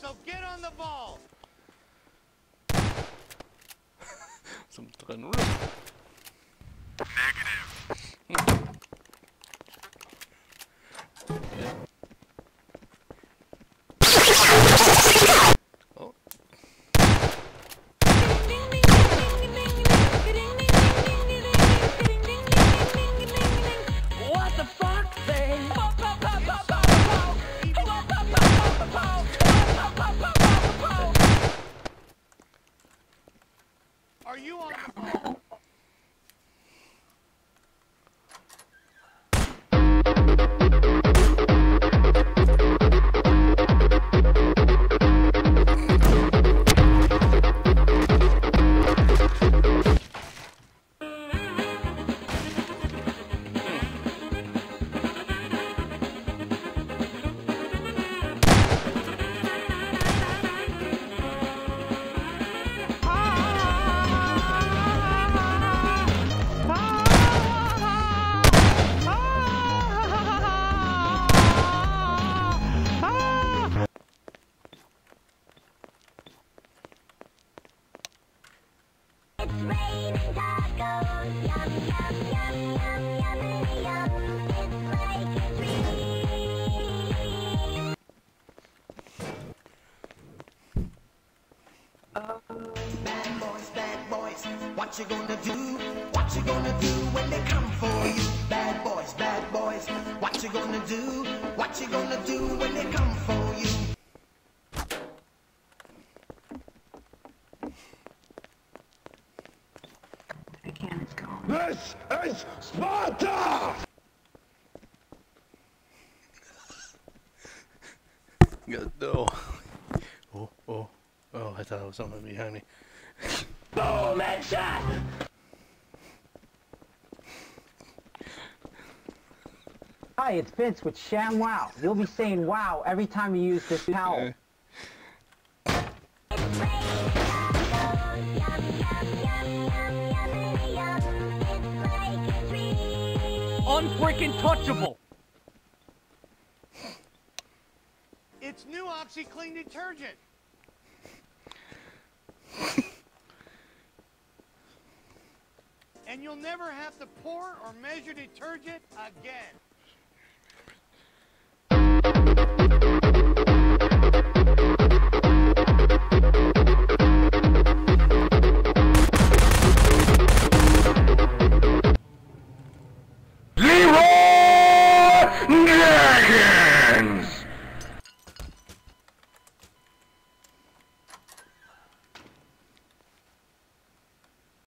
So get on the ball. Zum drin. Negative. Oh. What the fuck? Are you on the ball? Bad boys, what you gonna do? What you gonna do when they come for you? Bad boys, what you gonna do? What you gonna do when they come for you? Again, it's gone. This is Sparta! Good no. Oh, I thought it was something behind me. Boom, headshot! Hi, it's Vince with Sham Wow. You'll be saying wow every time you use this towel. Unfreaking touchable! It's new OxyClean detergent. And you'll never have to pour or measure detergent again.